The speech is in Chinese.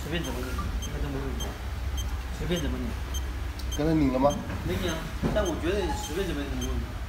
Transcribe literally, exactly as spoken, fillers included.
随便怎么拧，应该都没问题。随便怎么拧。 刚才拧了吗？ 没拧啊，但我觉得随便怎么拧都没问题。